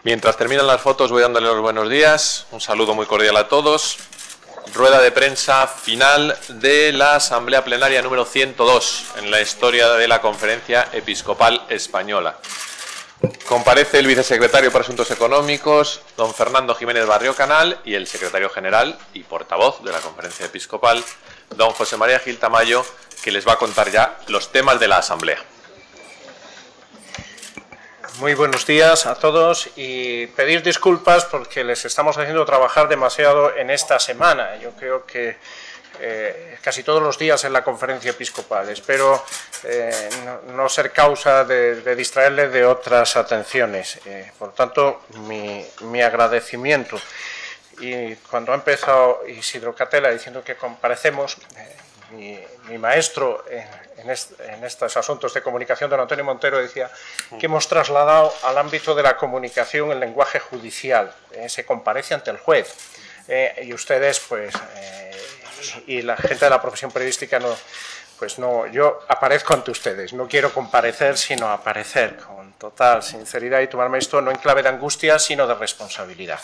Mientras terminan las fotos voy dándole los buenos días, un saludo muy cordial a todos. Rueda de prensa final de la Asamblea Plenaria número 102 en la historia de la Conferencia Episcopal Española. Comparece el vicesecretario para Asuntos Económicos, don Fernando Jiménez Barrio Canal, y el secretario general y portavoz de la Conferencia Episcopal, don José María Gil Tamayo, que les va a contar ya los temas de la Asamblea. Muy buenos días a todos y pedir disculpas porque les estamos haciendo trabajar demasiado en esta semana. Yo creo que casi todos los días en la conferencia episcopal. Espero no ser causa de distraerles de otras atenciones. Por tanto, mi agradecimiento. Y cuando ha empezado Isidro Catela diciendo que comparecemos, mi maestro en estos asuntos de comunicación, don Antonio Montero, decía que hemos trasladado al ámbito de la comunicación el lenguaje judicial. Se comparece ante el juez. Y ustedes, pues, y la gente de la profesión periodística, yo aparezco ante ustedes. No quiero comparecer, sino aparecer con total sinceridad y tomarme esto no en clave de angustia, sino de responsabilidad.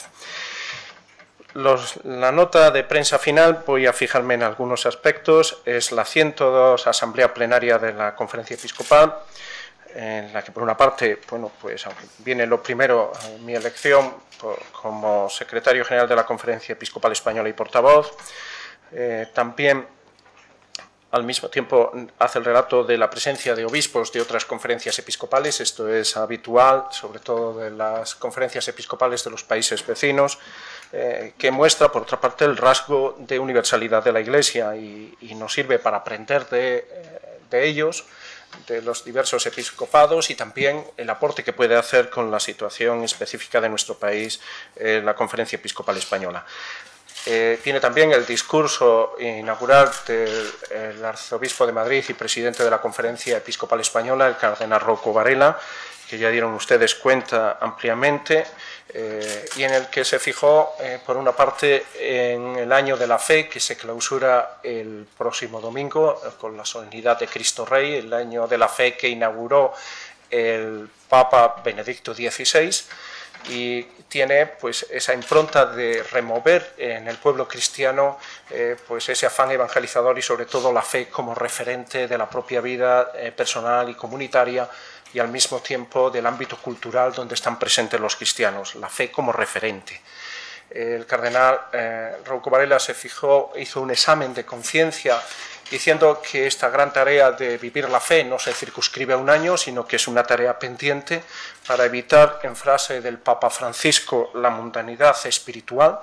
La nota de prensa final, voy a fijarme en algunos aspectos, es la 102 Asamblea Plenaria de la Conferencia Episcopal, en la que por una parte, bueno, pues viene lo primero, mi elección como secretario general de la Conferencia Episcopal Española y portavoz. También, al mismo tiempo, hace el relato de la presencia de obispos de otras conferencias episcopales. Esto es habitual, sobre todo de las conferencias episcopales de los países vecinos, que muestra, por otra parte, el rasgo de universalidad de la Iglesia y nos sirve para aprender de ellos, de los diversos episcopados, y también el aporte que puede hacer con la situación específica de nuestro país la Conferencia Episcopal Española. Tiene también el discurso inaugural del arzobispo de Madrid y presidente de la Conferencia Episcopal Española, el cardenal Rouco Varela, que ya dieron ustedes cuenta ampliamente, y en el que se fijó, por una parte, en el Año de la Fe, que se clausura el próximo domingo con la solemnidad de Cristo Rey, el Año de la Fe que inauguró el Papa Benedicto XVI, y tiene pues esa impronta de remover en el pueblo cristiano pues ese afán evangelizador y sobre todo la fe como referente de la propia vida personal y comunitaria, y al mismo tiempo del ámbito cultural donde están presentes los cristianos, la fe como referente. El cardenal Rouco Varela hizo un examen de conciencia diciendo que esta gran tarea de vivir la fe no se circunscribe a un año, sino que es una tarea pendiente para evitar, en frase del Papa Francisco, la mundanidad espiritual,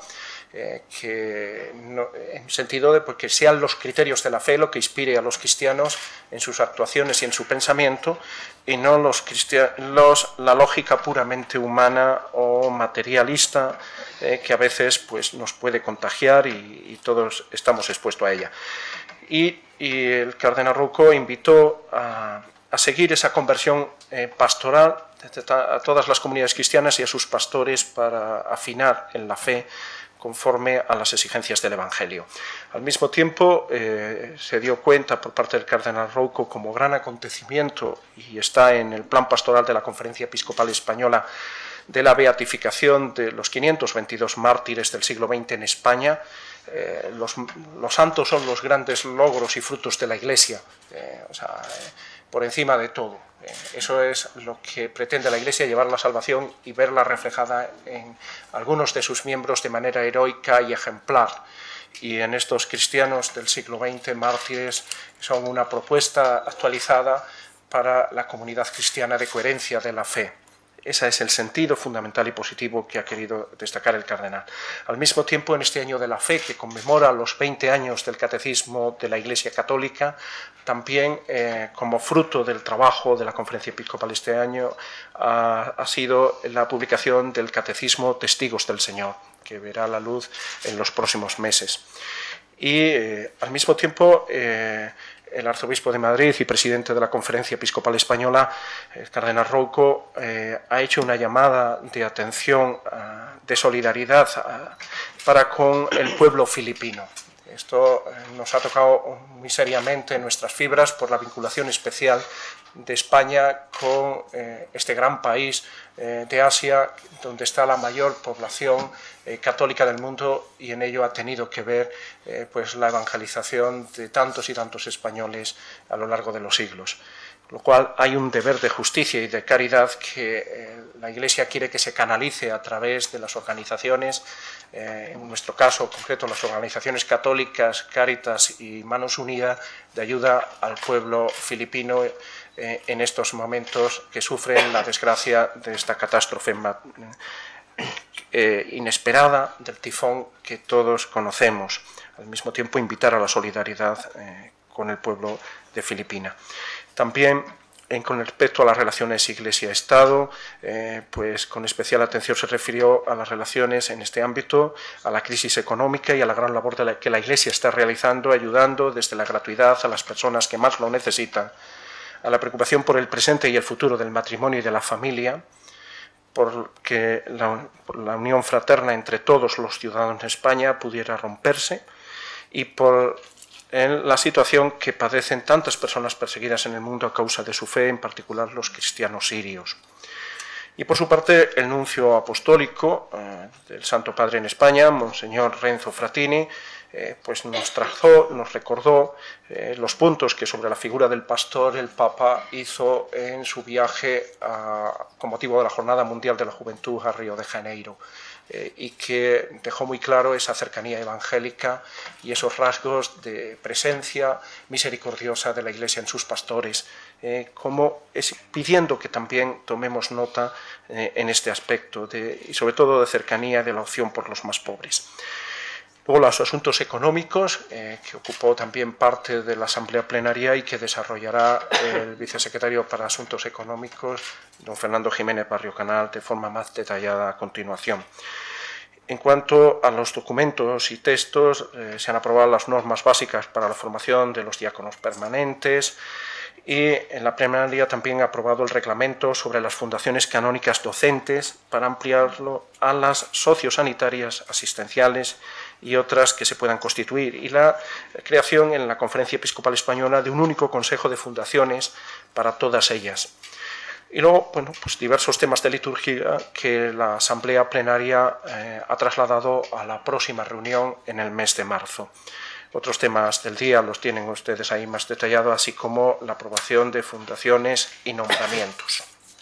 en sentido de que sean los criterios de la fe lo que inspire a los cristianos en sus actuaciones y en su pensamiento, y no la lógica puramente humana o materialista que a veces pues, nos puede contagiar y todos estamos expuestos a ella. Y el cardenal Rouco invitó a seguir esa conversión pastoral a todas las comunidades cristianas y a sus pastores para afinar en la fe conforme a las exigencias del Evangelio. Al mismo tiempo, se dio cuenta por parte del cardenal Rouco como gran acontecimiento, y está en el plan pastoral de la Conferencia Episcopal Española, de la beatificación de los 522 mártires del siglo XX en España. Los santos son los grandes logros y frutos de la Iglesia, por encima de todo. Eso es lo que pretende la Iglesia, llevar la salvación y verla reflejada en algunos de sus miembros de manera heroica y ejemplar. Y en estos cristianos del siglo XX, mártires, son una propuesta actualizada para la comunidad cristiana de coherencia de la fe. Ese es el sentido fundamental y positivo que ha querido destacar el cardenal. Al mismo tiempo, en este Año de la Fe, que conmemora los 20 años del Catecismo de la Iglesia Católica, también como fruto del trabajo de la Conferencia Episcopal este año, ha sido la publicación del Catecismo Testigos del Señor, que verá la luz en los próximos meses. Y al mismo tiempo, el arzobispo de Madrid y presidente de la Conferencia Episcopal Española, el cardenal Rouco, ha hecho una llamada de atención, de solidaridad para con el pueblo filipino. Esto nos ha tocado muy seriamente en nuestras fibras por la vinculación especial de España con este gran país de Asia, donde está la mayor población católica del mundo, y en ello ha tenido que ver pues la evangelización de tantos y tantos españoles a lo largo de los siglos. Con lo cual hay un deber de justicia y de caridad que la Iglesia quiere que se canalice a través de las organizaciones, en nuestro caso concreto las organizaciones católicas, Cáritas y Manos Unidas, de ayuda al pueblo filipino en estos momentos que sufren la desgracia de esta catástrofe inesperada del tifón que todos conocemos. Al mismo tiempo, invitar a la solidaridad con el pueblo de Filipinas. También, con respecto a las relaciones Iglesia-Estado, pues con especial atención se refirió a las relaciones en este ámbito, a la crisis económica y a la gran labor que la Iglesia está realizando, ayudando desde la gratuidad a las personas que más lo necesitan, a la preocupación por el presente y el futuro del matrimonio y de la familia, porque la unión fraterna entre todos los ciudadanos de España pudiera romperse, y por en la situación que padecen tantas personas perseguidas en el mundo a causa de su fe, en particular los cristianos sirios. Y por su parte, el nuncio apostólico del Santo Padre en España, Monseñor Renzo Frattini, pues nos recordó los puntos que sobre la figura del pastor el Papa hizo en su viaje con motivo de la Jornada Mundial de la Juventud a Río de Janeiro, y que dejó muy claro esa cercanía evangélica y esos rasgos de presencia misericordiosa de la Iglesia en sus pastores, pidiendo que también tomemos nota en este aspecto y sobre todo de cercanía, de la opción por los más pobres. Luego los asuntos económicos, que ocupó también parte de la Asamblea Plenaria y que desarrollará el vicesecretario para Asuntos Económicos, don Fernando Jiménez Barrio Canal, de forma más detallada a continuación. En cuanto a los documentos y textos, se han aprobado las normas básicas para la formación de los diáconos permanentes, y en la plenaria también ha aprobado el reglamento sobre las fundaciones canónicas docentes para ampliarlo a las sociosanitarias, asistenciales y otras que se puedan constituir, y la creación en la Conferencia Episcopal Española de un único consejo de fundaciones para todas ellas. Y luego, bueno, pues diversos temas de liturgia que la Asamblea Plenaria ha trasladado a la próxima reunión en el mes de marzo. Otros temas del día los tienen ustedes ahí más detallados, así como la aprobación de fundaciones y nombramientos.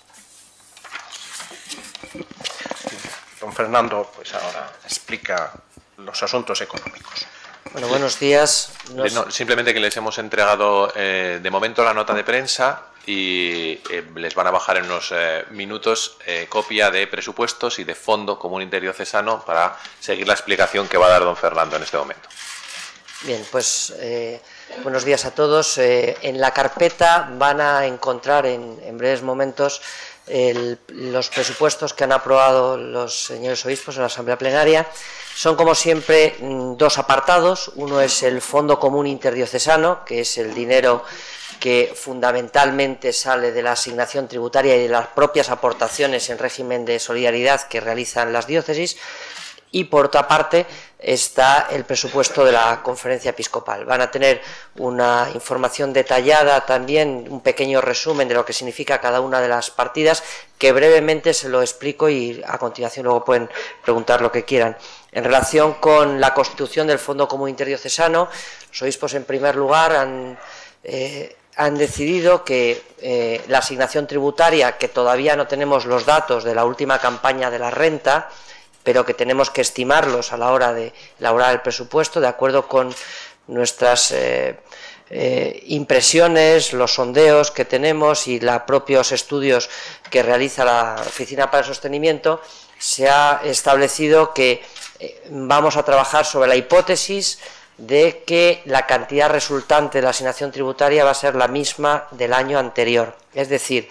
Don Fernando, pues ahora explica los asuntos económicos. Bueno, buenos días. No, simplemente que les hemos entregado de momento la nota de prensa y les van a bajar en unos minutos copia de presupuestos y de Fondo Común Interdiocesano para seguir la explicación que va a dar don Fernando en este momento. Bien, pues buenos días a todos. En la carpeta van a encontrar en breves momentos los presupuestos que han aprobado los señores obispos en la Asamblea Plenaria. Son, como siempre, dos apartados. Uno es el Fondo Común Interdiocesano, que es el dinero que fundamentalmente sale de la asignación tributaria y de las propias aportaciones en régimen de solidaridad que realizan las diócesis. Y por otra parte está el presupuesto de la Conferencia Episcopal. Van a tener una información detallada también, un pequeño resumen de lo que significa cada una de las partidas, que brevemente se lo explico y a continuación luego pueden preguntar lo que quieran. En relación con la constitución del Fondo Común Interdiocesano, los obispos en primer lugar han decidido que la asignación tributaria, que todavía no tenemos los datos de la última campaña de la renta, pero que tenemos que estimarlos a la hora de elaborar el presupuesto, de acuerdo con nuestras impresiones, los sondeos que tenemos y los propios estudios que realiza la Oficina para el Sostenimiento, se ha establecido que vamos a trabajar sobre la hipótesis de que la cantidad resultante de la asignación tributaria va a ser la misma del año anterior, es decir,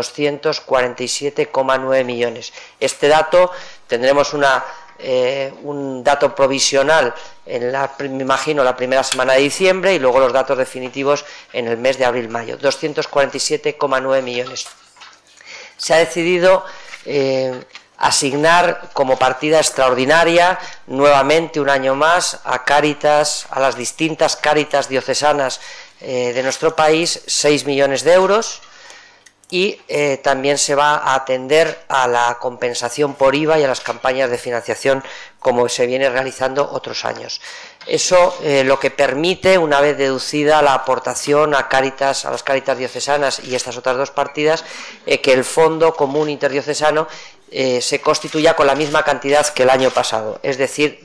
247,9 millones. Este dato tendremos un dato provisional me imagino la primera semana de diciembre y luego los datos definitivos en el mes de abril-mayo, 247,9 millones. Se ha decidido asignar como partida extraordinaria nuevamente un año más a Cáritas, a las distintas Cáritas diocesanas de nuestro país, 6 millones de euros, y también se va a atender a la compensación por IVA y a las campañas de financiación como se viene realizando otros años. Eso lo que permite, una vez deducida la aportación a Cáritas, a las Cáritas diocesanas y estas otras dos partidas, que el Fondo Común Interdiocesano se constituya con la misma cantidad que el año pasado, es decir,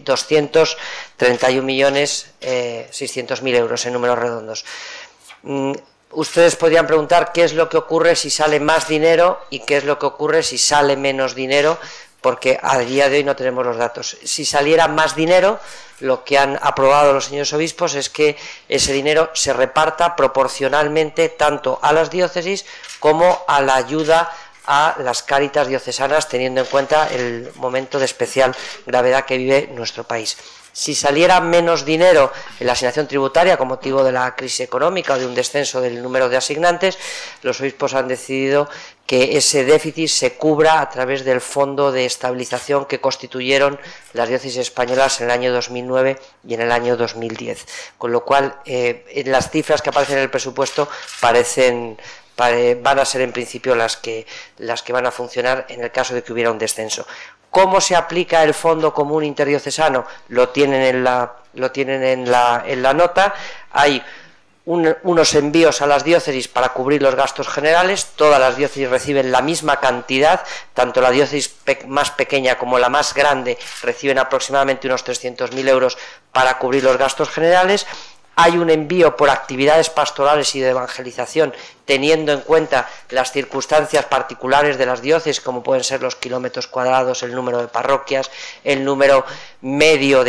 231.600.000 euros en números redondos. Ustedes podrían preguntar qué es lo que ocurre si sale más dinero y qué es lo que ocurre si sale menos dinero, porque a día de hoy no tenemos los datos. Si saliera más dinero, lo que han aprobado los señores obispos es que ese dinero se reparta proporcionalmente tanto a las diócesis como a la ayuda a las Cáritas diocesanas, teniendo en cuenta el momento de especial gravedad que vive nuestro país. Si saliera menos dinero en la asignación tributaria con motivo de la crisis económica o de un descenso del número de asignantes, los obispos han decidido que ese déficit se cubra a través del fondo de estabilización que constituyeron las diócesis españolas en el año 2009 y en el año 2010. Con lo cual, las cifras que aparecen en el presupuesto van a ser en principio las que van a funcionar en el caso de que hubiera un descenso. ¿Cómo se aplica el Fondo Común Interdiocesano? Lo tienen en la nota. Hay unos envíos a las diócesis para cubrir los gastos generales. Todas las diócesis reciben la misma cantidad, tanto la diócesis más pequeña como la más grande reciben aproximadamente unos 300.000 euros para cubrir los gastos generales. Hay un envío por actividades pastorales y de evangelización, teniendo en cuenta las circunstancias particulares de las diócesis, como pueden ser los kilómetros cuadrados, el número de parroquias, el número medio de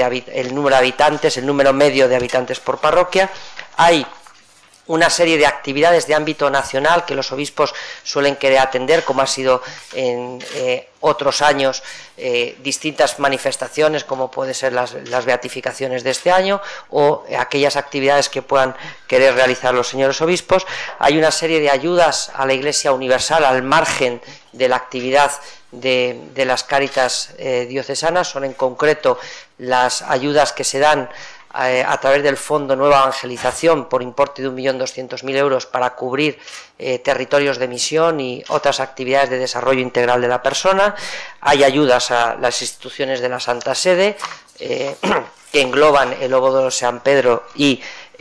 habitantes por parroquia. Hay una serie de actividades de ámbito nacional que los obispos suelen querer atender, como ha sido en otros años, distintas manifestaciones, como pueden ser las beatificaciones de este año, o aquellas actividades que puedan querer realizar los señores obispos. Hay una serie de ayudas a la Iglesia Universal al margen de la actividad de las Cáritas diocesanas. Son en concreto las ayudas que se dan a través del Fondo Nueva Evangelización por importe de 1.200.000 euros para cubrir territorios de misión y otras actividades de desarrollo integral de la persona. Hay ayudas a las instituciones de la Santa Sede que engloban el Obodoro San Pedro y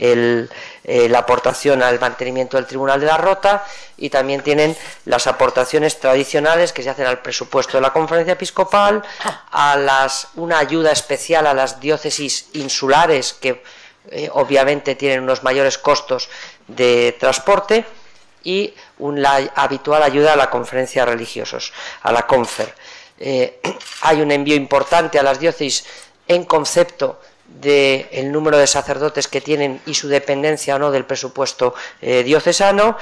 la aportación al mantenimiento del Tribunal de la Rota, y también tienen las aportaciones tradicionales que se hacen al presupuesto de la Conferencia Episcopal, una ayuda especial a las diócesis insulares que obviamente tienen unos mayores costos de transporte, y la habitual ayuda a la Conferencia de Religiosos, a la Confer. Hay un envío importante a las diócesis en concepto del número de sacerdotes que tienen y su dependencia o no del presupuesto diocesano.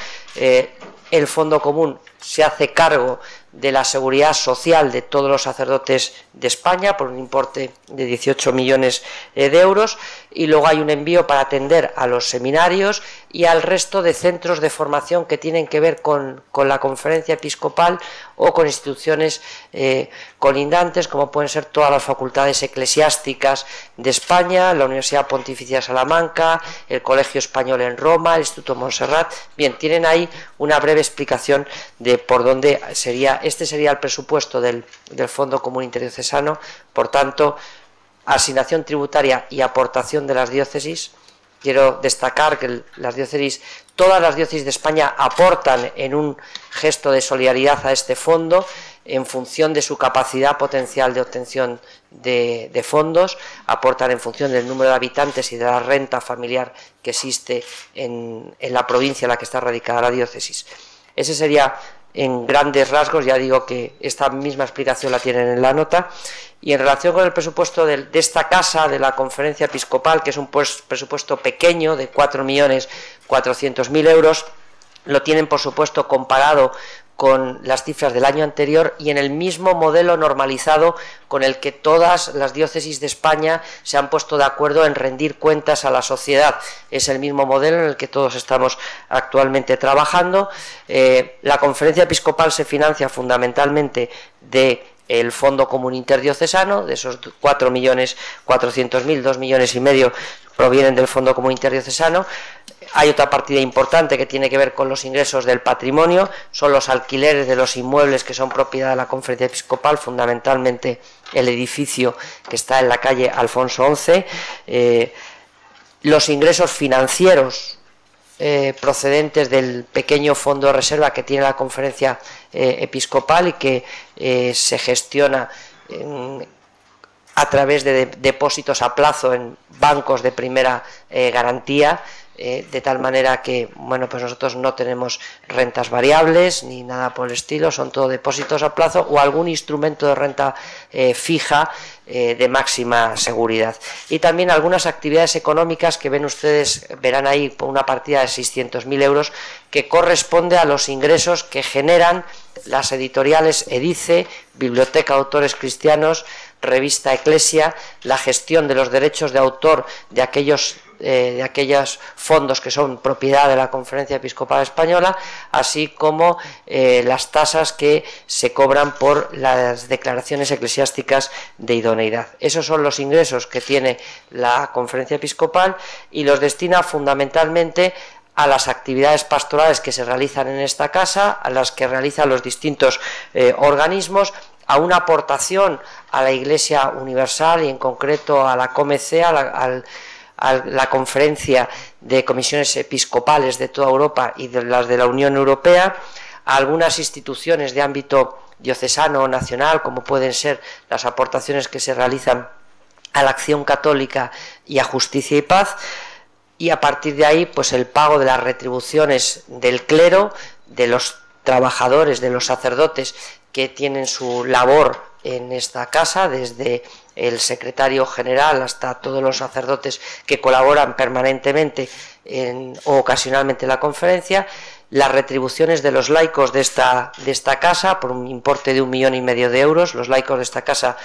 El Fondo Común se hace cargo de la seguridad social de todos los sacerdotes de España por un importe de 18 millones de euros, y luego hay un envío para atender a los seminarios y al resto de centros de formación que tienen que ver con la Conferencia Episcopal o con instituciones colindantes, como pueden ser todas las facultades eclesiásticas de España, la Universidad Pontificia de Salamanca, el Colegio Español en Roma, el Instituto Montserrat. Bien, tienen ahí una breve explicación de por dónde sería. Este sería el presupuesto del Fondo Común Interdiocesano. Por tanto, asignación tributaria y aportación de las diócesis. Quiero destacar que todas las diócesis de España aportan en un gesto de solidaridad a este fondo en función de su capacidad potencial de obtención de fondos, aportan en función del número de habitantes y de la renta familiar que existe en la provincia en la que está radicada la diócesis. Ese sería, en grandes rasgos, ya digo que esta misma explicación la tienen en la nota. Y en relación con el presupuesto de esta casa, de la Conferencia Episcopal, que es un presupuesto pequeño de 4.400.000 euros, lo tienen, por supuesto, comparado con las cifras del año anterior y en el mismo modelo normalizado con el que todas las diócesis de España se han puesto de acuerdo en rendir cuentas a la sociedad. Es el mismo modelo en el que todos estamos actualmente trabajando. La Conferencia Episcopal se financia fundamentalmente del Fondo Común Interdiocesano. De esos 4.400.000, 2,5 millones provienen del Fondo Común Interdiocesano. Hay otra partida importante que tiene que ver con los ingresos del patrimonio, son los alquileres de los inmuebles que son propiedad de la Conferencia Episcopal, fundamentalmente el edificio que está en la calle Alfonso XI, los ingresos financieros procedentes del pequeño fondo de reserva que tiene la Conferencia Episcopal y que se gestiona a través de depósitos a plazo en bancos de primera garantía, de tal manera que, bueno, pues nosotros no tenemos rentas variables ni nada por el estilo, son todo depósitos a plazo o algún instrumento de renta fija de máxima seguridad. Y también algunas actividades económicas que verán ahí por una partida de 600.000 euros que corresponde a los ingresos que generan las editoriales Edice, Biblioteca de Autores Cristianos, Revista Eclesia, la gestión de los derechos de autor de aquellos fondos que son propiedad de la Conferencia Episcopal Española, así como las tasas que se cobran por las declaraciones eclesiásticas de idoneidad. Esos son los ingresos que tiene la Conferencia Episcopal y los destina fundamentalmente a las actividades pastorales que se realizan en esta casa, a las que realizan los distintos organismos, a una aportación a la Iglesia Universal y en concreto a la COMEC, a la Conferencia de Comisiones Episcopales de toda Europa y de las de la Unión Europea, a algunas instituciones de ámbito diocesano o nacional, como pueden ser las aportaciones que se realizan a la Acción Católica y a Justicia y Paz, y a partir de ahí pues el pago de las retribuciones del clero, de los trabajadores, de los sacerdotes que tienen su labor en esta casa, desde el secretario general hasta todos los sacerdotes que colaboran permanentemente o ocasionalmente en la conferencia, las retribuciones de los laicos de esta casa por un importe de 1,5 millones de euros. Los laicos de esta casa,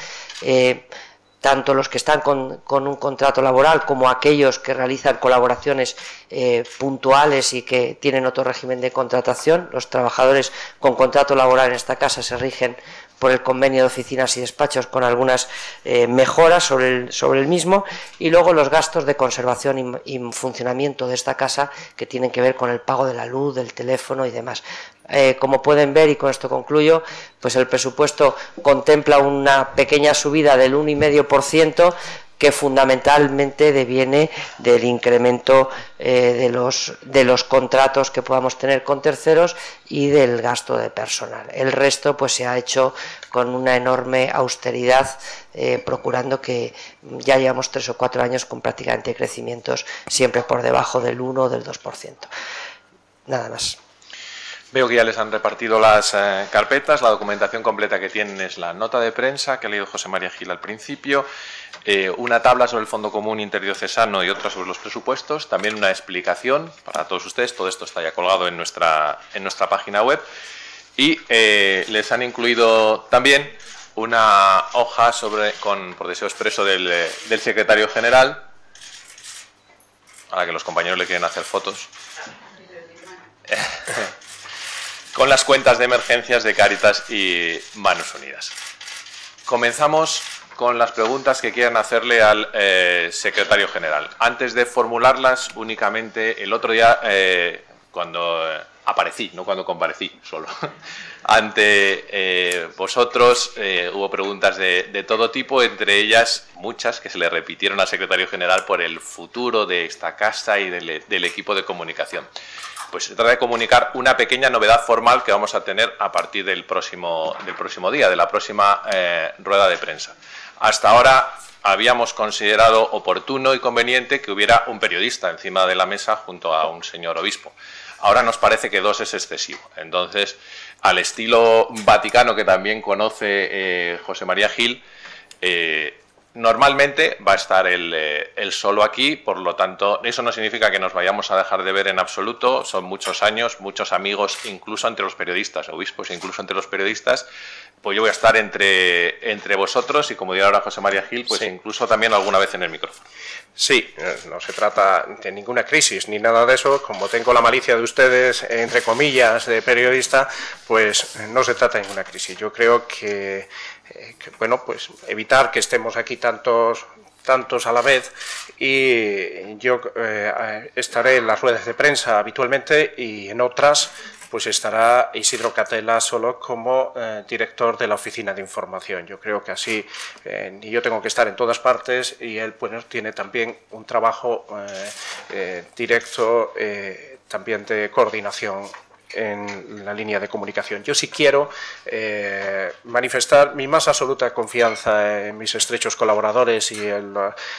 tanto los que están con un contrato laboral como aquellos que realizan colaboraciones puntuales y que tienen otro régimen de contratación. Los trabajadores con contrato laboral en esta casa se rigen por el convenio de oficinas y despachos con algunas mejoras sobre el mismo, y luego los gastos de conservación y funcionamiento de esta casa que tienen que ver con el pago de la luz, del teléfono y demás. Como pueden ver, y con esto concluyo, pues el presupuesto contempla una pequeña subida del 1,5% que fundamentalmente deviene del incremento de los contratos que podamos tener con terceros y del gasto de personal. El resto pues se ha hecho con una enorme austeridad, procurando que ya llevamos 3 o 4 años con prácticamente crecimientos siempre por debajo del 1 o del 2%. Nada más. Veo que ya les han repartido las carpetas. La documentación completa que tienen es la nota de prensa que ha leído José María Gil al principio, una tabla sobre el Fondo Común Interdiocesano y otra sobre los presupuestos, también una explicación para todos ustedes. Todo esto está ya colgado en nuestra página web, y les han incluido también una hoja por deseo expreso del secretario general, a la que los compañeros le quieren hacer fotos, con las cuentas de emergencias de Cáritas y Manos Unidas. Comenzamos con las preguntas que quieran hacerle al secretario general. Antes de formularlas, únicamente el otro día, cuando aparecí, no cuando comparecí solo, ante vosotros hubo preguntas de todo tipo, entre ellas muchas que se le repitieron al secretario general por el futuro de esta casa y del equipo de comunicación. Pues se trata de comunicar una pequeña novedad formal que vamos a tener a partir del próximo día, de la próxima rueda de prensa. Hasta ahora habíamos considerado oportuno y conveniente que hubiera un periodista encima de la mesa junto a un señor obispo. Ahora nos parece que 2 es excesivo. Entonces, al estilo vaticano que también conoce José María Gil, normalmente va a estar él solo aquí, por lo tanto, eso no significa que nos vayamos a dejar de ver en absoluto. Son muchos años, muchos amigos, incluso entre los periodistas, obispos, incluso entre los periodistas. Pues yo voy a estar entre vosotros y, como dirá ahora José María Gil, pues sí, incluso también alguna vez en el micrófono. Sí, no se trata de ninguna crisis ni nada de eso. Como tengo la malicia de ustedes, entre comillas, de periodista, pues no se trata de ninguna crisis. Yo creo que bueno, pues evitar que estemos aquí tantos tantos a la vez, y yo estaré en las ruedas de prensa habitualmente y en otras pues estará Isidro Catela solo como director de la Oficina de Información. Yo creo que así yo tengo que estar en todas partes y él bueno, tiene también un trabajo directo también de coordinación en la línea de comunicación. Yo sí quiero manifestar mi más absoluta confianza en mis estrechos colaboradores y en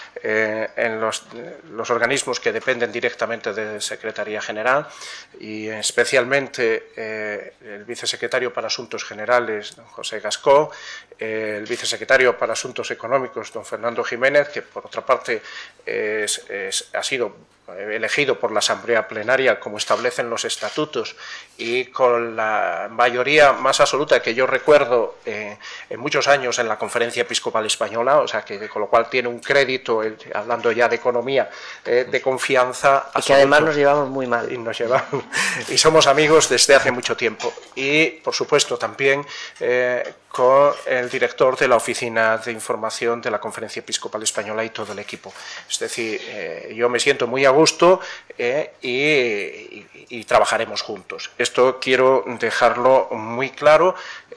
los organismos que dependen directamente de Secretaría General y especialmente el vicesecretario para Asuntos Generales, don José Gascó, el vicesecretario para Asuntos Económicos, don Fernando Jiménez, que por otra parte ha sido elegido por la Asamblea Plenaria como establecen los estatutos y con la mayoría más absoluta que yo recuerdo en muchos años en la Conferencia Episcopal Española, o sea que con lo cual tiene un crédito, hablando ya de economía, de confianza absoluto. Y que además nos llevamos muy mal. Y somos amigos desde hace mucho tiempo. Y por supuesto también con el director de la Oficina de Información de la Conferencia Episcopal Española y todo el equipo. Es decir, yo me siento muy a gusto y trabajaremos juntos. Esto quiero dejarlo muy claro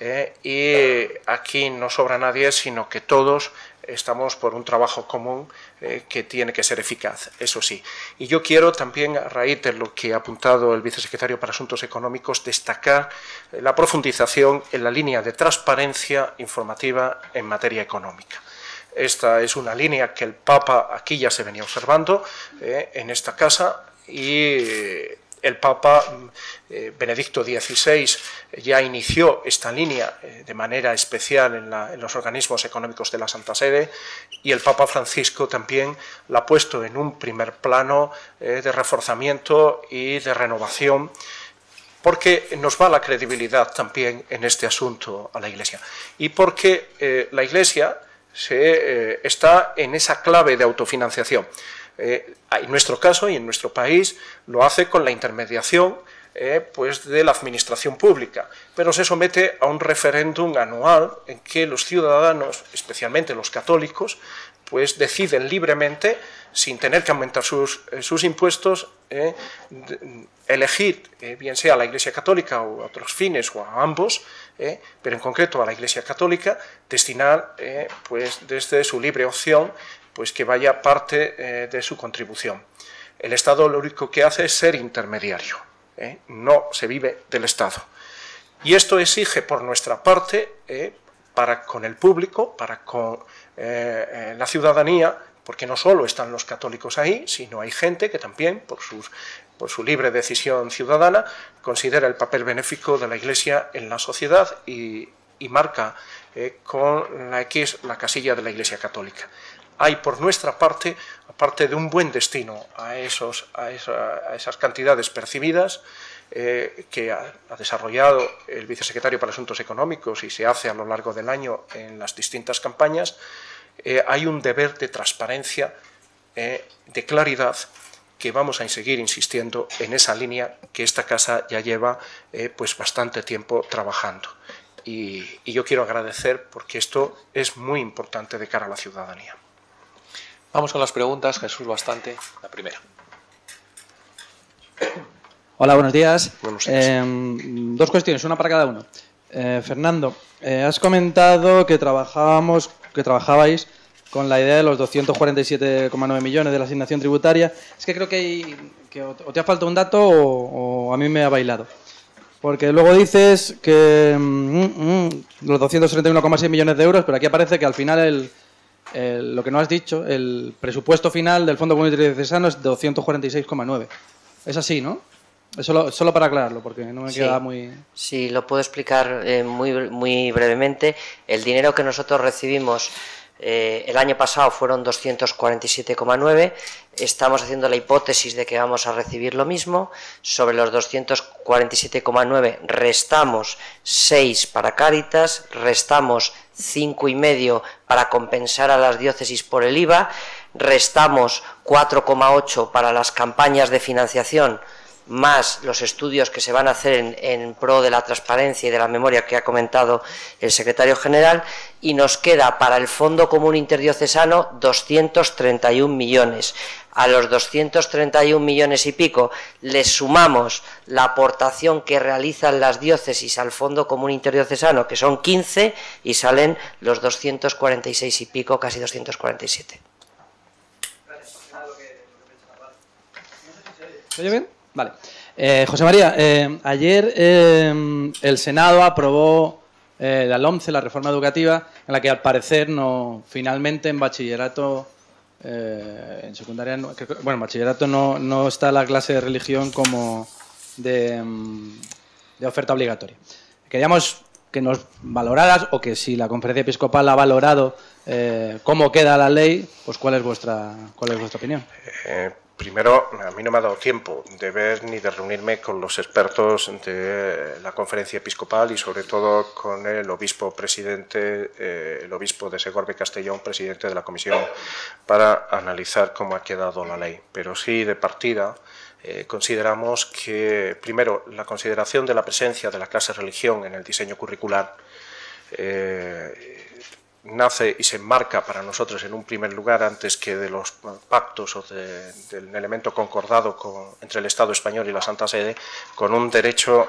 y aquí no sobra nadie, sino que todos estamos por un trabajo común que tiene que ser eficaz, eso sí. Y yo quiero también, a raíz de lo que ha apuntado el vicesecretario para Asuntos Económicos, destacar la profundización en la línea de transparencia informativa en materia económica. Esta es una línea que el Papa aquí ya se venía observando en esta casa y el Papa Benedicto XVI ya inició esta línea de manera especial en los organismos económicos de la Santa Sede y el Papa Francisco también la ha puesto en un primer plano de reforzamiento y de renovación, porque nos va la credibilidad también en este asunto a la Iglesia y porque la Iglesia está en esa clave de autofinanciación. En nuestro caso y en nuestro país lo hace con la intermediación pues de la administración pública, pero se somete a un referéndum anual en que los ciudadanos, especialmente los católicos, pues deciden libremente, sin tener que aumentar sus impuestos, elegir, bien sea a la Iglesia Católica o a otros fines o a ambos, pero en concreto a la Iglesia Católica, destinar pues desde su libre opción pues que vaya parte de su contribución. El Estado lo único que hace es ser intermediario, no se vive del Estado. Y esto exige por nuestra parte, para con el público, para con la ciudadanía, porque no solo están los católicos ahí, sino hay gente que también, por su libre decisión ciudadana, considera el papel benéfico de la Iglesia en la sociedad y marca con la X la casilla de la Iglesia Católica. Hay por nuestra parte, aparte de un buen destino a esas cantidades percibidas que ha desarrollado el vicesecretario para Asuntos Económicos y se hace a lo largo del año en las distintas campañas, hay un deber de transparencia, de claridad, que vamos a seguir insistiendo en esa línea que esta casa ya lleva pues bastante tiempo trabajando. Y yo quiero agradecer porque esto es muy importante de cara a la ciudadanía. Vamos con las preguntas, Jesús Bastante, la primera. Hola, buenos días. Buenos días. Dos cuestiones, una para cada uno. Fernando, has comentado que trabajabais con la idea de los 247,9 millones de la asignación tributaria. Es que creo que o te ha faltado un dato o a mí me ha bailado. Porque luego dices que los 231,6 millones de euros, pero aquí aparece que al final lo que no has dicho, el presupuesto final del Fondo Comunitario Diocesano es 246,9. Es así, ¿no? Solo para aclararlo, porque no me queda muy... Sí, lo puedo explicar muy brevemente. El dinero que nosotros recibimos el año pasado fueron 247,9. Estamos haciendo la hipótesis de que vamos a recibir lo mismo. Sobre los 247,9 restamos 6 para Cáritas, restamos 5,5 para compensar a las diócesis por el IVA, restamos 4,8 para las campañas de financiación más los estudios que se van a hacer en pro de la transparencia y de la memoria que ha comentado el secretario general, y nos queda para el Fondo Común Interdiocesano 231 millones. A los 231 millones y pico les sumamos la aportación que realizan las diócesis al Fondo Común Interdiocesano, que son 15, y salen los 246 y pico, casi 247. ¿Se oye bien? Vale. José María, ayer el Senado aprobó la LOMCE, la reforma educativa, en la que al parecer finalmente en bachillerato, en secundaria, en bachillerato no está la clase de religión como de oferta obligatoria. Queríamos que nos valoraras, o que si la Conferencia Episcopal ha valorado cómo queda la ley, pues cuál es vuestra opinión. Primero, a mí no me ha dado tiempo de ver ni de reunirme con los expertos de la Conferencia Episcopal y sobre todo con el obispo presidente, el obispo de Segorbe Castellón, presidente de la comisión, para analizar cómo ha quedado la ley. Pero sí, de partida, consideramos que, primero, la consideración de la presencia de la clase de religión en el diseño curricular nace y se enmarca para nosotros en un primer lugar antes que de los pactos o del elemento concordado entre el Estado español y la Santa Sede, con un derecho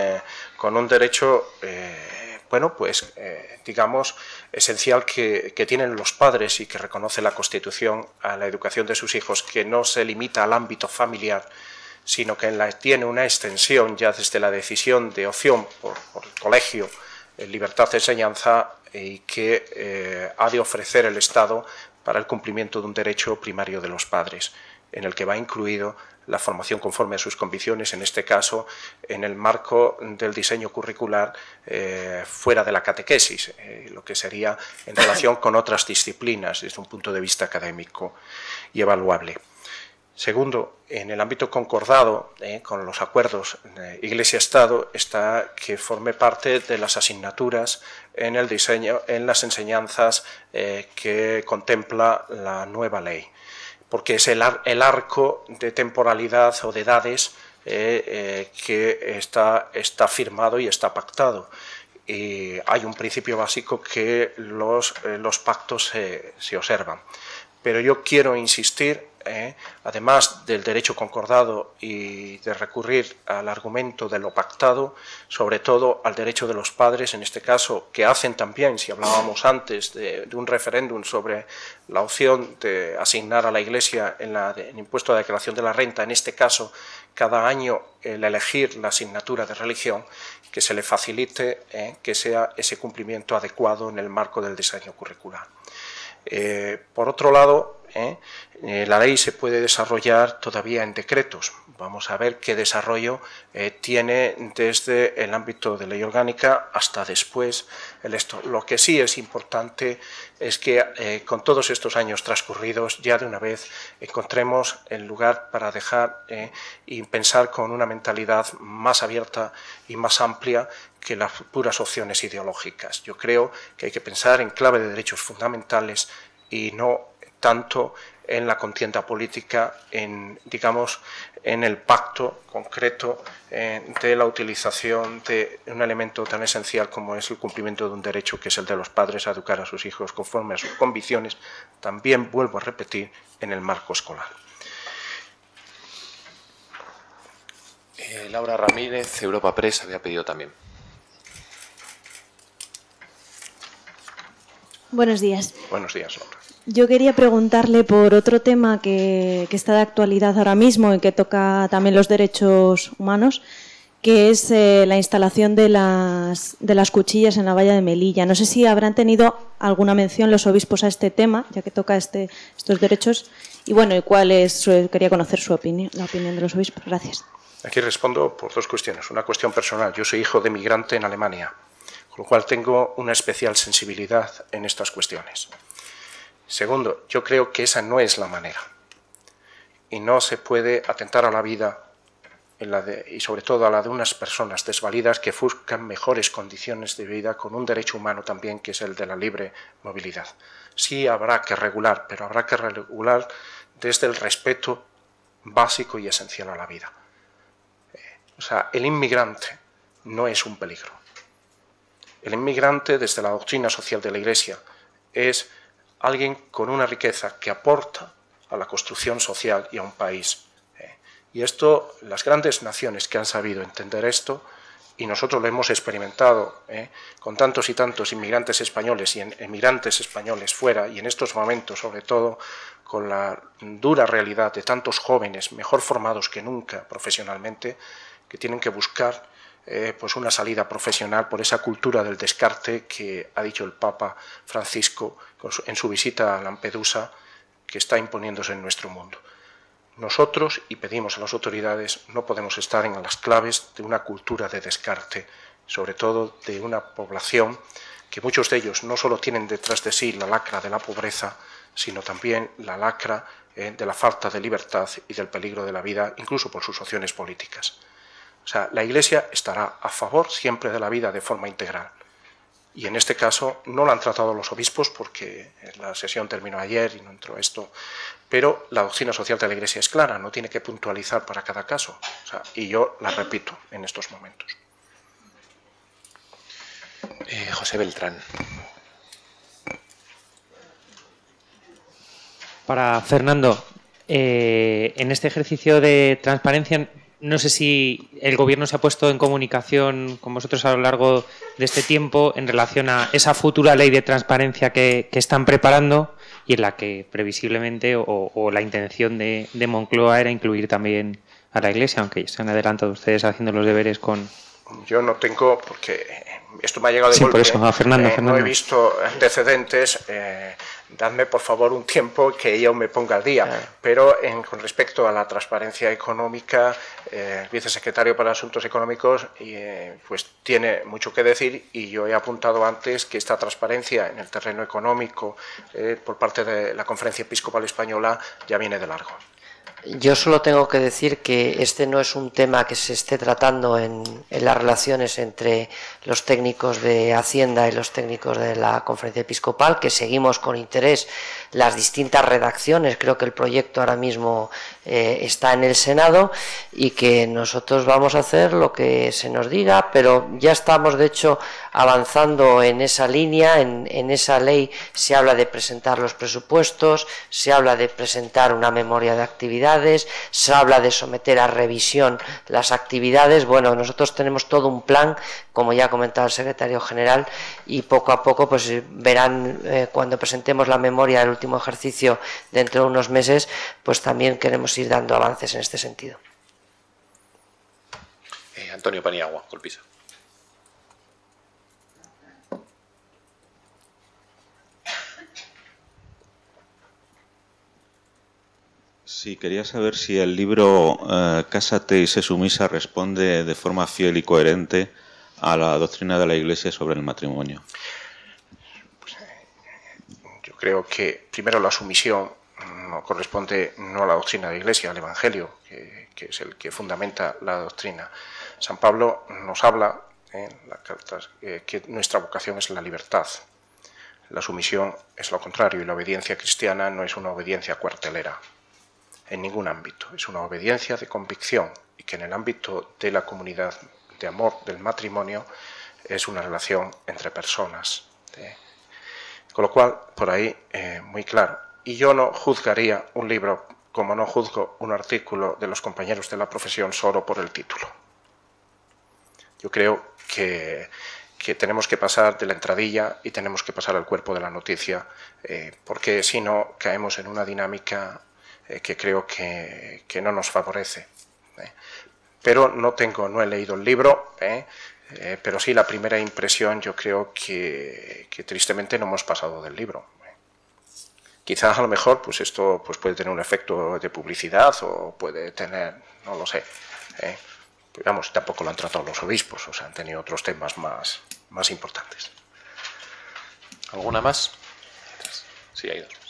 digamos, esencial que tienen los padres y que reconoce la Constitución a la educación de sus hijos, que no se limita al ámbito familiar, sino que tiene una extensión ya desde la decisión de opción por el colegio, libertad de enseñanza, y que ha de ofrecer el Estado para el cumplimiento de un derecho primario de los padres, en el que va incluido la formación conforme a sus convicciones, en este caso en el marco del diseño curricular fuera de la catequesis, lo que sería en relación con otras disciplinas desde un punto de vista académico y evaluable. Segundo, en el ámbito concordado con los acuerdos Iglesia-Estado está que forme parte de las asignaturas en el diseño, en las enseñanzas que contempla la nueva ley, porque es el arco de temporalidad o de edades que está firmado y está pactado. Y hay un principio básico que los pactos se observan. Pero yo quiero insistir, además del derecho concordado y de recurrir al argumento de lo pactado, sobre todo al derecho de los padres, en este caso, que hacen también, si hablábamos antes de un referéndum sobre la opción de asignar a la Iglesia en el impuesto de declaración de la renta, en este caso, cada año el elegir la asignatura de religión, que se le facilite que sea ese cumplimiento adecuado en el marco del diseño curricular. Por otro lado, la ley se puede desarrollar todavía en decretos. Vamos a ver qué desarrollo tiene desde el ámbito de ley orgánica hasta después Lo que sí es importante es que con todos estos años transcurridos ya de una vez encontremos el lugar para dejar y pensar con una mentalidad más abierta y más amplia que las puras opciones ideológicas. Yo creo que hay que pensar en clave de derechos fundamentales y no tanto en la contienda política, digamos, en el pacto concreto de la utilización de un elemento tan esencial como es el cumplimiento de un derecho que es el de los padres a educar a sus hijos conforme a sus convicciones, también, vuelvo a repetir, en el marco escolar. Laura Ramírez, Europa Press, había pedido también. Buenos días. Buenos días, Laura. Yo quería preguntarle por otro tema que está de actualidad ahora mismo y que toca también los derechos humanos, que es la instalación de las cuchillas en la valla de Melilla. No sé si habrán tenido alguna mención los obispos a este tema, ya que toca estos derechos. Y bueno, quería conocer su opinión, la opinión de los obispos. Gracias. Aquí respondo por dos cuestiones. Una cuestión personal. Yo soy hijo de migrante en Alemania, con lo cual tengo una especial sensibilidad en estas cuestiones. Segundo, yo creo que esa no es la manera y no se puede atentar a la vida y sobre todo a la de unas personas desvalidas que buscan mejores condiciones de vida con un derecho humano también que es el de la libre movilidad. Sí habrá que regular, pero habrá que regular desde el respeto básico y esencial a la vida. sea, el inmigrante no es un peligro. El inmigrante, desde la doctrina social de la Iglesia, es alguien con una riqueza que aporta a la construcción social y a un país. Y esto, las grandes naciones que han sabido entender esto, y nosotros lo hemos experimentado con tantos y tantos inmigrantes españoles y emigrantes españoles fuera, y en estos momentos, sobre todo, con la dura realidad de tantos jóvenes mejor formados que nunca profesionalmente, que tienen que buscar pues una salida profesional por esa cultura del descarte que ha dicho el Papa Francisco en su visita a Lampedusa, que está imponiéndose en nuestro mundo. Nosotros, y pedimos a las autoridades, no podemos estar en las claves de una cultura de descarte, sobre todo de una población que muchos de ellos no solo tienen detrás de sí la lacra de la pobreza, sino también la lacra de la falta de libertad y del peligro de la vida, incluso por sus opciones políticas. O sea, la Iglesia estará a favor siempre de la vida de forma integral. Y en este caso no lo han tratado los obispos porque la sesión terminó ayer y no entró esto, pero la doctrina social de la Iglesia es clara, no tiene que puntualizar para cada caso. O sea, y yo la repito en estos momentos. José Beltrán. Para Fernando, en este ejercicio de transparencia, no sé si el Gobierno se ha puesto en comunicación con vosotros a lo largo de este tiempo en relación a esa futura ley de transparencia que están preparando y en la que previsiblemente o la intención de Moncloa era incluir también a la Iglesia, aunque se han adelantado ustedes haciendo los deberes con... Yo no tengo, porque esto me ha llegado de sí, golpe, por eso, a Fernando. No he visto antecedentes, dadme por favor un tiempo que yo me ponga al día, pero con respecto a la transparencia económica, el vicesecretario para Asuntos Económicos pues tiene mucho que decir, y yo he apuntado antes que esta transparencia en el terreno económico por parte de la Conferencia Episcopal Española ya viene de largo. Yo solo tengo que decir que este no es un tema que se esté tratando en las relaciones entre los técnicos de Hacienda y los técnicos de la Conferencia Episcopal, que seguimos con interés las distintas redacciones. Creo que el proyecto ahora mismo está en el Senado y que nosotros vamos a hacer lo que se nos diga, pero ya estamos de hecho avanzando en esa línea. En esa ley se habla de presentar los presupuestos, se habla de presentar una memoria de actividades, se habla de someter a revisión las actividades. Bueno, nosotros tenemos todo un plan, como ya ha comentado el secretario general, y poco a poco pues verán cuando presentemos la memoria del último ejercicio dentro de unos meses, pues también queremos ir dando avances en este sentido. Antonio Paniagua, Colpisa. Sí, quería saber si el libro Cásate y sé sumisa responde de forma fiel y coherente a la doctrina de la Iglesia sobre el matrimonio. Pues, yo creo que primero la sumisión no corresponde no a la doctrina de la Iglesia, al Evangelio, que es el que fundamenta la doctrina. San Pablo nos habla en las cartas que nuestra vocación es la libertad. La sumisión es lo contrario, y la obediencia cristiana no es una obediencia cuartelera en ningún ámbito, es una obediencia de convicción, y que en el ámbito de la comunidad de amor del matrimonio es una relación entre personas. Con lo cual, por ahí, muy claro. Y yo no juzgaría un libro como no juzgo un artículo de los compañeros de la profesión solo por el título. Yo creo que tenemos que pasar de la entradilla y tenemos que pasar al cuerpo de la noticia, porque si no caemos en una dinámica que creo que no nos favorece. Pero no he leído el libro, pero sí la primera impresión yo creo que tristemente no hemos pasado del libro. Quizás a lo mejor pues esto pues puede tener un efecto de publicidad o puede tener, no lo sé. Pero vamos, tampoco lo han tratado los obispos, o sea, han tenido otros temas más importantes. ¿Alguna más? Sí, hay dos.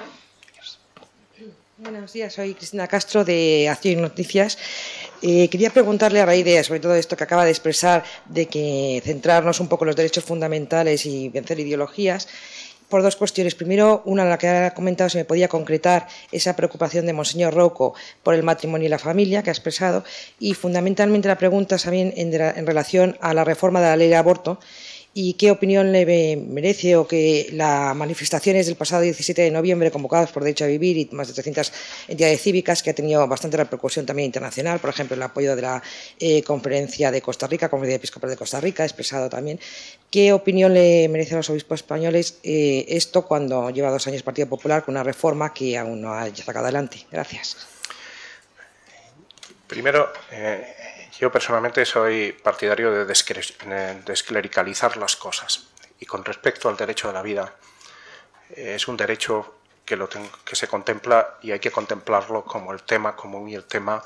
Buenos días, soy Cristina Castro de Acción y Noticias. Quería preguntarle a raíz de, sobre todo esto que acaba de expresar, de que centrarnos un poco en los derechos fundamentales y vencer ideologías, por dos cuestiones. Primero, una en la que ha comentado, si me podía concretar esa preocupación de Monseñor Rouco por el matrimonio y la familia que ha expresado, y fundamentalmente la pregunta también en relación a la reforma de la ley de aborto, y qué opinión le merece, o que las manifestaciones del pasado 17 de noviembre convocadas por Derecho a Vivir y más de 300 entidades cívicas, que ha tenido bastante repercusión también internacional, por ejemplo, el apoyo de la Conferencia de Costa Rica, Conferencia Episcopal de Costa Rica, expresado también. ¿Qué opinión le merece a los obispos españoles esto, cuando lleva 2 años el Partido Popular con una reforma que aún no ha sacado adelante? Gracias. Primero, yo personalmente soy partidario de desclericalizar las cosas. Y con respecto al derecho de la vida, es un derecho que se contempla, y hay que contemplarlo como el tema común y el tema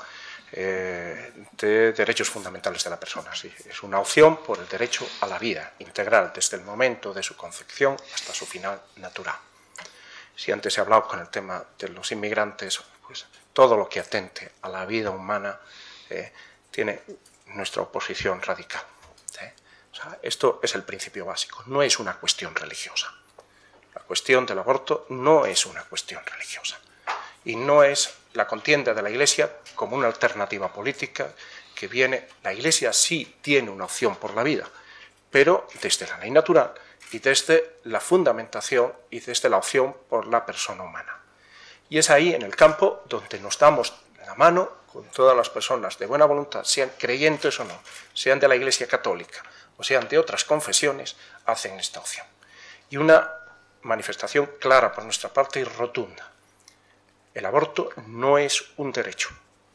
de derechos fundamentales de la persona. Sí, es una opción por el derecho a la vida integral, desde el momento de su concepción hasta su final natural. Si antes he hablado con el tema de los inmigrantes, pues todo lo que atente a la vida humana tiene nuestra oposición radical. O sea, esto es el principio básico, no es una cuestión religiosa. La cuestión del aborto no es una cuestión religiosa, y no es la contienda de la Iglesia como una alternativa política que viene. La Iglesia sí tiene una opción por la vida, pero desde la ley natural y desde la fundamentación y desde la opción por la persona humana. Y es ahí, en el campo, donde nos damos la mano con todas las personas de buena voluntad, sean creyentes o no, sean de la Iglesia Católica o sean de otras confesiones, hacen esta opción. Y una manifestación clara por nuestra parte y rotunda: el aborto no es un derecho.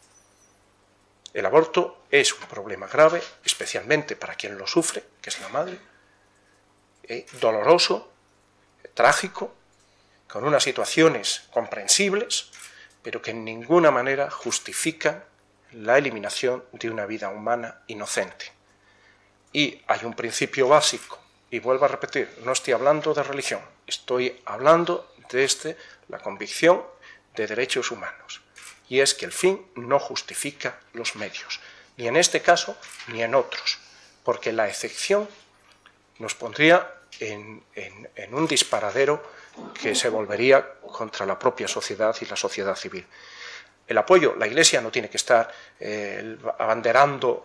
El aborto es un problema grave, especialmente para quien lo sufre, que es la madre, doloroso, trágico, con unas situaciones comprensibles, pero que en ninguna manera justifican la eliminación de una vida humana inocente. Y hay un principio básico, y vuelvo a repetir, no estoy hablando de religión, estoy hablando desde la convicción de derechos humanos, y es que el fin no justifica los medios, ni en este caso ni en otros, porque la excepción nos pondría en un disparadero que se volvería contra la propia sociedad y la sociedad civil. El apoyo, la Iglesia no tiene que estar abanderando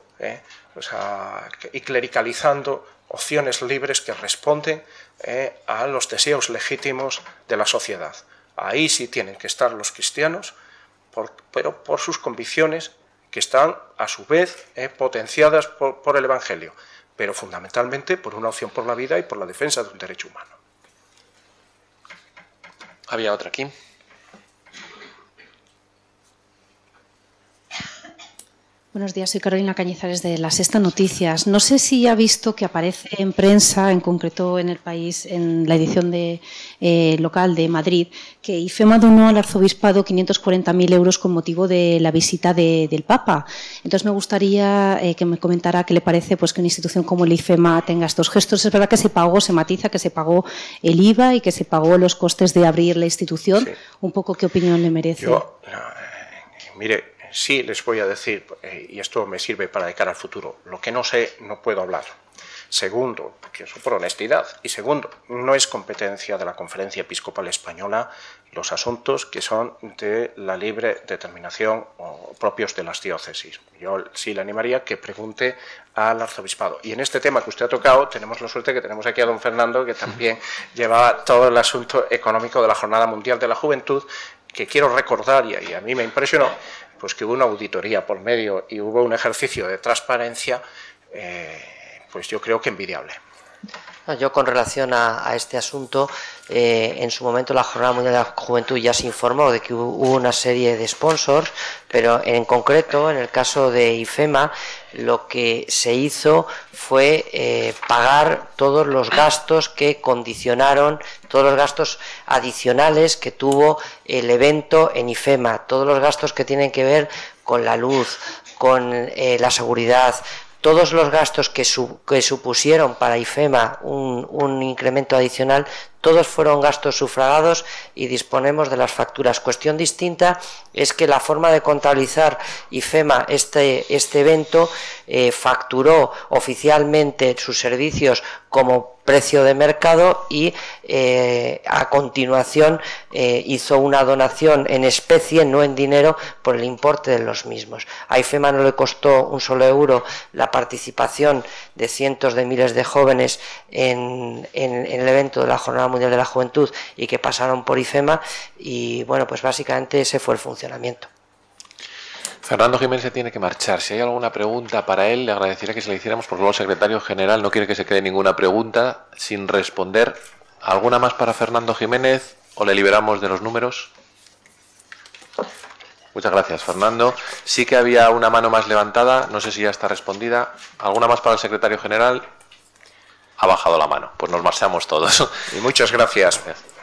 y clericalizando opciones libres que responden a los deseos legítimos de la sociedad. Ahí sí tienen que estar los cristianos, pero por sus convicciones, que están a su vez potenciadas por el Evangelio, pero fundamentalmente por una opción por la vida y por la defensa de un derecho humano. Había otra aquí. Buenos días, soy Carolina Cañizares de La Sexta Noticias. No sé si ha visto que aparece en prensa, en concreto en El País, en la edición local de Madrid, que IFEMA donó al arzobispado 540.000 euros con motivo de la visita del Papa. Entonces me gustaría que me comentara qué le parece pues, que una institución como el IFEMA tenga estos gestos. Es verdad que se pagó, se matiza que se pagó el IVA y que se pagó los costes de abrir la institución. Sí. Un poco qué opinión le merece. Mire, sí les voy a decir, y esto me sirve para de cara al futuro, lo que no sé no puedo hablar. Segundo, porque eso por honestidad. Y segundo, no es competencia de la Conferencia Episcopal Española los asuntos que son de la libre determinación o propios de las diócesis. Yo sí le animaría que pregunte al arzobispado. Y en este tema que usted ha tocado, tenemos la suerte que tenemos aquí a don Fernando, que también lleva todo el asunto económico de la Jornada Mundial de la Juventud, que quiero recordar, y a mí me impresionó, pues que hubo una auditoría por medio y hubo un ejercicio de transparencia, pues yo creo que envidiable. Yo con relación a este asunto, en su momento la Jornada Mundial de la Juventud ya se informó de que hubo una serie de sponsors, pero en concreto, en el caso de IFEMA, lo que se hizo fue pagar todos los gastos que condicionaron, todos los gastos adicionales que tuvo el evento en IFEMA, todos los gastos que tienen que ver con la luz, con la seguridad, todos los gastos que supusieron para IFEMA un incremento adicional, todos fueron gastos sufragados y disponemos de las facturas. Cuestión distinta es que la forma de contabilizar IFEMA este evento facturó oficialmente sus servicios como precio de mercado y a continuación hizo una donación en especie, no en dinero, por el importe de los mismos. A IFEMA no le costó un solo euro la participación de cientos de miles de jóvenes en el evento de la Jornada Mundial de la Juventud y que pasaron por IFEMA, y bueno, pues básicamente ese fue el funcionamiento. Fernando Jiménez se tiene que marchar. Si hay alguna pregunta para él, le agradecería que se la hiciéramos, porque luego el secretario general no quiere que se quede ninguna pregunta sin responder. ¿Alguna más para Fernando Jiménez o le liberamos de los números? Muchas gracias, Fernando. Sí que había una mano más levantada, no sé si ya está respondida. ¿Alguna más para el secretario general? Ha bajado la mano. Pues nos marchamos todos. Y muchas gracias.